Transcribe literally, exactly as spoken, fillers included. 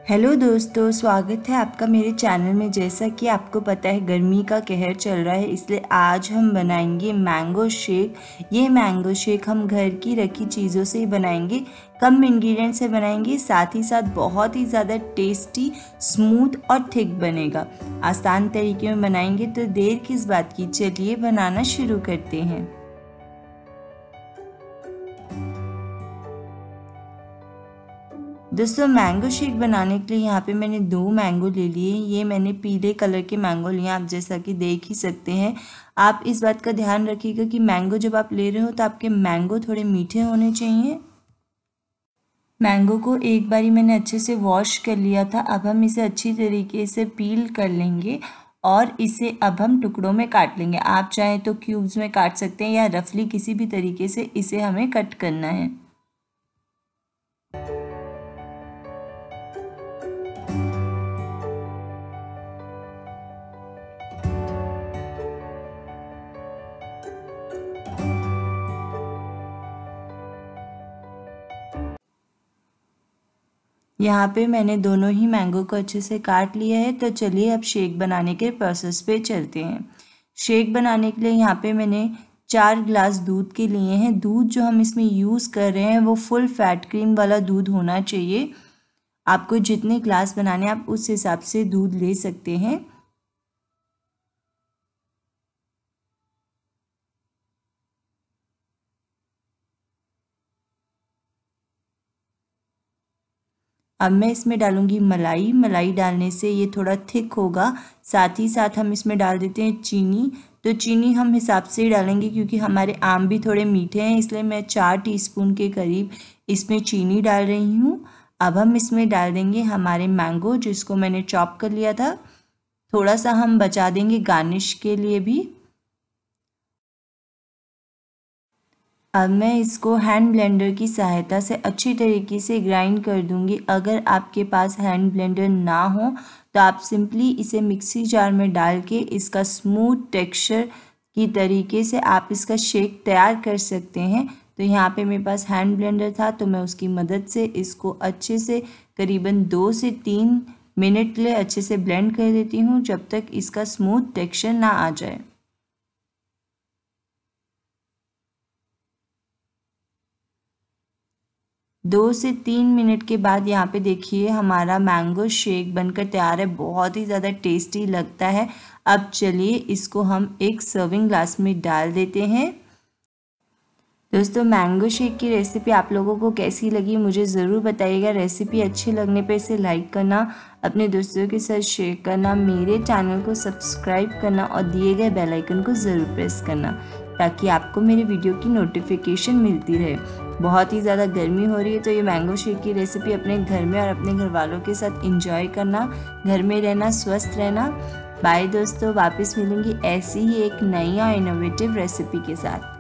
Hello दोस्तों, स्वागत है आपका मेरे चैनल में। जैसा कि आपको पता है गर्मी का कहर चल रहा है, इसलिए आज हम बनाएंगे मैंगो शेक। ये मैंगो शेक हम घर की रखी चीज़ों से ही बनाएंगे, कम इंग्रेडिएंट से बनाएंगे, साथ ही साथ बहुत ही ज़्यादा टेस्टी, स्मूथ और थिक बनेगा। आसान तरीके में बनाएंगे तो देर किस बात की, चलिए बनाना शुरू करते हैं। दोस्तों, मैंगो शेक बनाने के लिए यहाँ पे मैंने दो मैंगो ले लिए। ये मैंने पीले कलर के मैंगो लिए, आप जैसा कि देख ही सकते हैं। आप इस बात का ध्यान रखिएगा कि मैंगो जब आप ले रहे हो तो आपके मैंगो थोड़े मीठे होने चाहिए। मैंगो को एक बारी मैंने अच्छे से वॉश कर लिया था। अब हम इसे अच्छी तरीके से पील कर लेंगे और इसे अब हम टुकड़ों में काट लेंगे। आप चाहें तो क्यूब्स में काट सकते हैं या रफली किसी भी तरीके से इसे हमें कट करना है। यहाँ पे मैंने दोनों ही मैंगो को अच्छे से काट लिया है। तो चलिए अब शेक बनाने के प्रोसेस पे चलते हैं। शेक बनाने के लिए यहाँ पे मैंने चार ग्लास दूध के लिए हैं। दूध जो हम इसमें यूज़ कर रहे हैं वो फुल फैट क्रीम वाला दूध होना चाहिए। आपको जितने ग्लास बनाने हैं आप उस हिसाब से दूध ले सकते हैं। अब मैं इसमें डालूंगी मलाई। मलाई डालने से ये थोड़ा थिक होगा। साथ ही साथ हम इसमें डाल देते हैं चीनी। तो चीनी हम हिसाब से ही डालेंगे क्योंकि हमारे आम भी थोड़े मीठे हैं, इसलिए मैं चार टीस्पून के करीब इसमें चीनी डाल रही हूँ। अब हम इसमें डाल देंगे हमारे मैंगो जिसको मैंने चॉप कर लिया था। थोड़ा सा हम बचा देंगे गार्निश के लिए भी। अब मैं इसको हैंड ब्लेंडर की सहायता से अच्छी तरीके से ग्राइंड कर दूंगी। अगर आपके पास हैंड ब्लेंडर ना हो तो आप सिंपली इसे मिक्सी जार में डाल के इसका स्मूथ टेक्सचर की तरीके से आप इसका शेक तैयार कर सकते हैं। तो यहाँ पे मेरे पास हैंड ब्लेंडर था तो मैं उसकी मदद से इसको अच्छे से करीबन दो से तीन मिनट के लिए अच्छे से ब्लेंड कर देती हूँ जब तक इसका स्मूथ टेक्सचर ना आ जाए। दो से तीन मिनट के बाद यहाँ पे देखिए हमारा मैंगो शेक बनकर तैयार है। बहुत ही ज़्यादा टेस्टी लगता है। अब चलिए इसको हम एक सर्विंग ग्लास में डाल देते हैं। दोस्तों, मैंगो शेक की रेसिपी आप लोगों को कैसी लगी मुझे ज़रूर बताइएगा। रेसिपी अच्छी लगने पे इसे लाइक करना, अपने दोस्तों के साथ शेयर करना, मेरे चैनल को सब्सक्राइब करना और दिए गए बेल आइकन को ज़रूर प्रेस करना ताकि आपको मेरे वीडियो की नोटिफिकेशन मिलती रहे। बहुत ही ज़्यादा गर्मी हो रही है तो ये मैंगो शेक की रेसिपी अपने घर में और अपने घर वालों के साथ एंजॉय करना। घर में रहना, स्वस्थ रहना। बाय दोस्तों, वापस मिलूंगी ऐसी ही एक नई और इनोवेटिव रेसिपी के साथ।